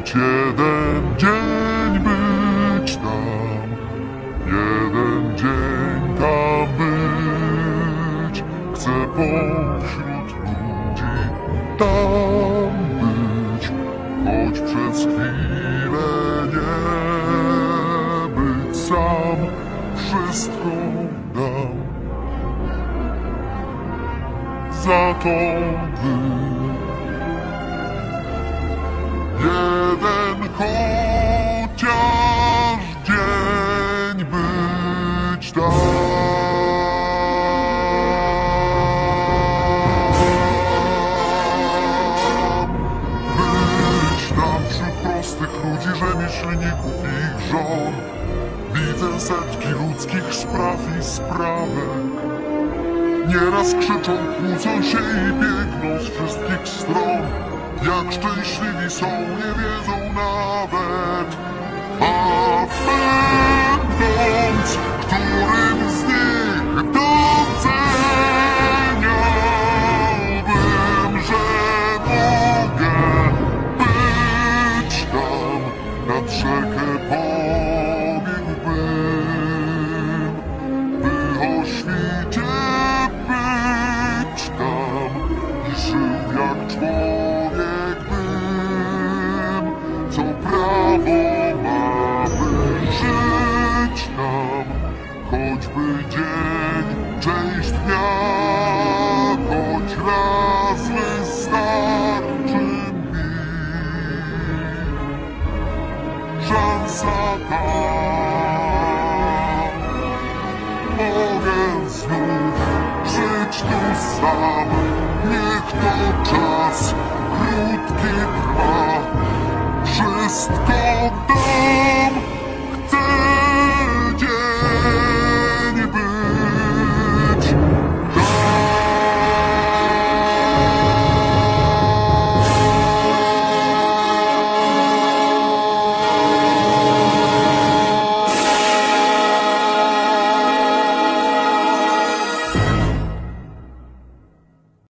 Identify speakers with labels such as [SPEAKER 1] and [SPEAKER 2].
[SPEAKER 1] choć jeden dzień być tam, jeden dzień tam być. Chcę pośród ludzi tam być, choć przez chwilę nie być sam. Wszystko dam za to, by jeden chociaż dzień być tam. Być tam wśród prostych ludzi, rzemieślników i ich żon. Widzę setki ludzkich spraw i sprawek. Nieraz krzyczą, kłócą się i biegną z wszystkich stron. Jak szczęśliwi są, nie wiedzą nawet. A będąc którym z nich doceniałbym, że mogę być tam, nad rzekę pobiegłbym, by o świcie być tam i żył jak człowiek bym, co prawo ma, by żyć tam, choćby dzień, część dnia, choć raz wystarczy mi. Szansa ta, mogę znów żyć tu sam. Niech to czas krótki trwa, wszystko da.